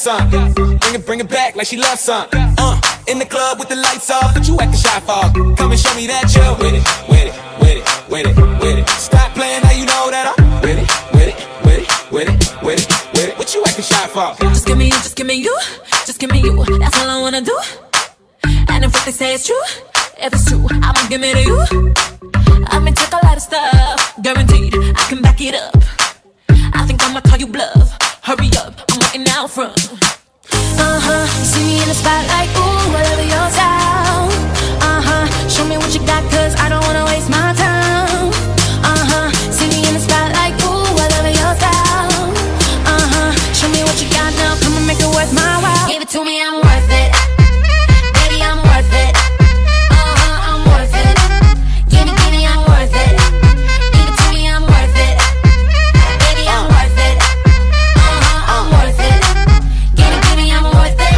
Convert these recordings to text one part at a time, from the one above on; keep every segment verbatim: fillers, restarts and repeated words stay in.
some. Bring it, bring it back like she loves some. Uh, in the club with the lights off, but you acting shy for. Come and show me that you're with it, with it, with it, with it, with it. Stop playing, now you know that I'm with it, with it, with it, with it, with it, with it. What you acting shy for? Just give me you, just give me you, just give me you. That's all I wanna do. And if what they say is true, if it's true, I'ma give it to you. I may take a lot of stuff, guaranteed I can back it up. I think I'ma call you bluff. Hurry up, I'm waiting out front. Uh-huh, you see me in the spotlight, ooh, I love your style. Uh-huh, show me what you got, cause I don't wanna waste my time. Uh-huh, see me in the spotlight, ooh, I love your style. Uh-huh, show me what you got now, come and make it worth my while. Give it to me, I'm worth it. Baby, I'm worth it. Uh-huh, I'm worth it. Give me, give me, I'm worth it. Give it to me, I'm worth it. Baby, I'm worth it. Uh-huh, I'm worth it. Give it, give me, I'm worth it.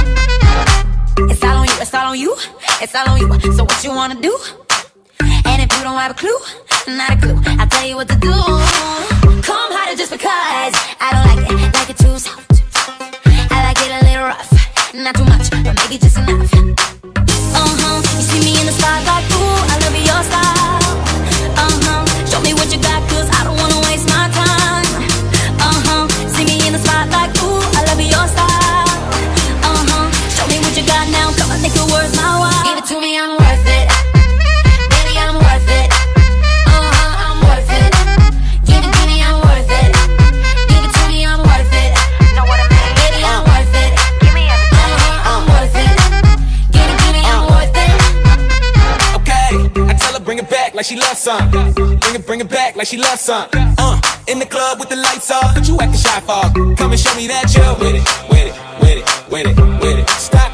It's all on you, it's all on you, it's all on you. So what you wanna do? And if you don't have a clue, not a clue, I'll tell you what to do. Come harder just because I don't like it, like it too soft. I like it a little rough, not too much, but maybe just enough. Uh-huh, you see me in the spotlight, ooh, I love your style. Uh-huh, show me what you got, cause I don't wanna waste my time. Uh-huh, see me in the spotlight, ooh, I love your style. Uh-huh, show me what you got now, come and make it worth my while. Give it to me, I'm worth it. Baby, I'm worth it. Uh-huh, I'm worth it. Give it to me, I'm worth it. Give it to me, I'm worth it. Know what I mean? Baby, I'm worth it. Give me everything. Uh-huh, I'm worth it. Give it to me, I'm worth it. Okay, I tell her bring it back like she loves some. Bring it, bring it back like she loves some. Uh, in the club with the lights off, but you acting shy for. Come and show me that you're with it, with it, with it, with it, with it. Stop